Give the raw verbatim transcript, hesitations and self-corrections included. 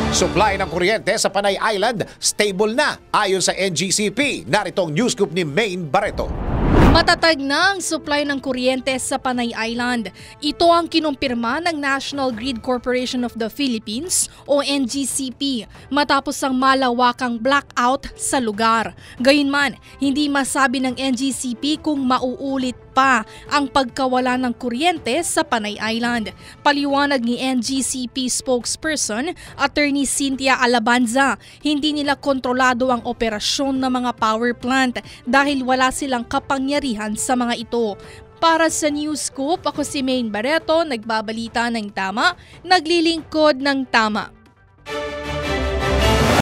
Supply ng kuryente sa Panay Island, stable na ayon sa N G C P. Narito ang news scoop ni Maine Barreto. Matatag na ang supply ng kuryente sa Panay Island. Ito ang kinumpirma ng National Grid Corporation of the Philippines o N G C P matapos ang malawakang blackout sa lugar. Gayunman, hindi masabi ng N G C P kung mauulit pa ang pagkawala ng kuryente sa Panay Island. Paliwanag ni N G C P spokesperson, Attorney Cynthia Alabanza, hindi nila kontrolado ang operasyon ng mga power plant dahil wala silang kapangyarihan sa mga ito. Para sa News Scoop, ako si Maine Barreto, nagbabalita ng tama, naglilingkod ng tama.